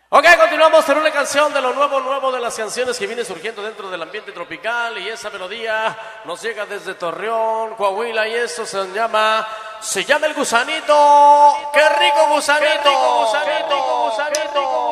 Ok, continuamos en una canción de lo nuevo de las canciones que viene surgiendo dentro del ambiente tropical, y esa melodía nos llega desde Torreón, Coahuila, y eso se llama El Gusanito. ¡Qué rico gusanito! ¡Qué rico gusanito! ¡Qué rico gusanito!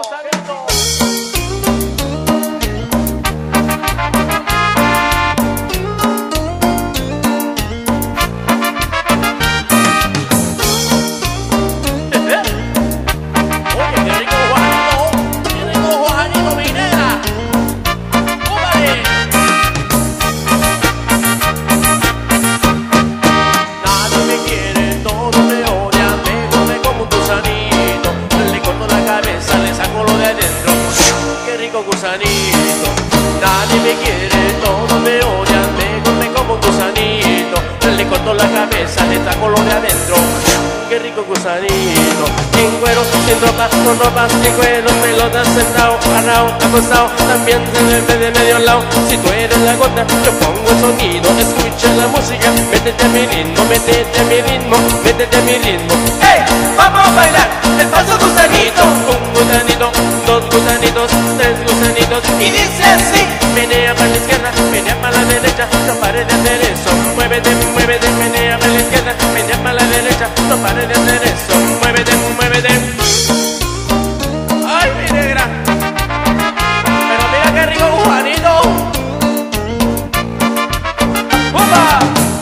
Gusanito, nadie me quiere, todos me odian, me come como un gusanito, le corto la cabeza, le saco lo de adentro, qué rico gusanito, sin cuero, sin ropa, con ropa, sin cuero, pelotas, sentado, parado, acostado, también se me ve de medio lado, si tú eres la gota, yo pongo el sonido, escucha la música, métete a mi ritmo, métete a mi ritmo, métete a mi ritmo, ¡hey! ¡Vamos a bailar! El falso gusanito, un gusanito, dos gusanitos, tres gusanitos, y dice así: menea para la izquierda, menea para la derecha, no pare de hacer eso, muévete, muévete, menea para la izquierda, menea para la derecha, no pare de hacer eso, muévete, muévete. Ay, mi negra, pero mira qué rico gusanito. ¡Upa!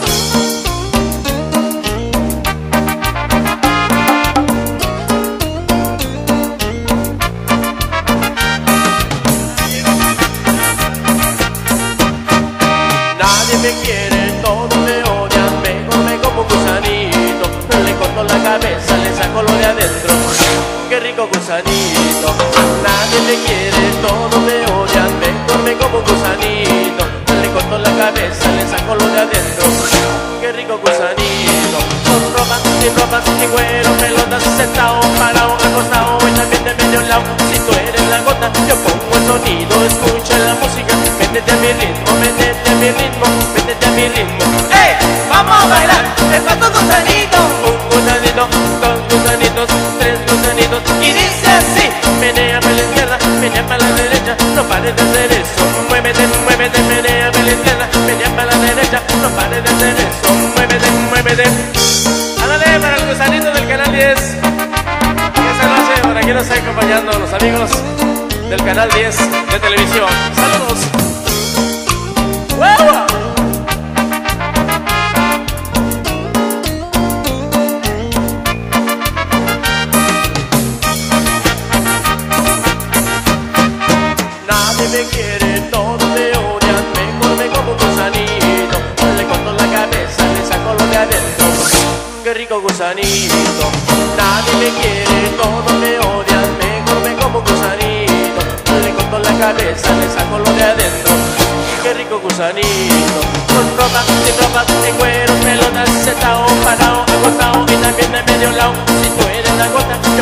Me quiere, todos me odian, me come como gusanito, le corto la cabeza, le saco lo de adentro, qué rico gusanito. Nadie me quiere, todos me odian, me come como gusanito, le corto la cabeza, le saco lo de adentro, qué rico gusanito. Con ropa, sin cuero, pelotas, sentado, parado, acostado, y también de medio lado. Si tú eres la gota, yo pongo el sonido, escucha la música, métete a mi ritmo, métete a mi ritmo, métete a mi ritmo. ¡Ey! ¡Vamos a bailar! ¡El pato gusanito! Un gusanito, dos gusanitos, tres gusanitos, y dice así: menea para la izquierda, menea para la derecha, no pares de hacer eso, muévete, muévete, menea para la izquierda, menea para la derecha, no pares de hacer eso, muévete, muévete. Ándale para el gusanito del canal 10. Que esa noche por aquí nos está acompañando los amigos del canal 10 de televisión. ¡Saludos! ¡Wow! Nadie me quiere, todos me odian, me come como un gusanito, le corto la cabeza, le saco lo de adentro, qué rico gusanito. Nadie me quiere, todos me odian, me come como un gusanito, le corto la cabeza, le saco lo de adentro, qué rico gusanito. Con ropa, sin cuero, pelotas, sentado, parado, acostado, y también de medio lado. Si tú eres la gota, yo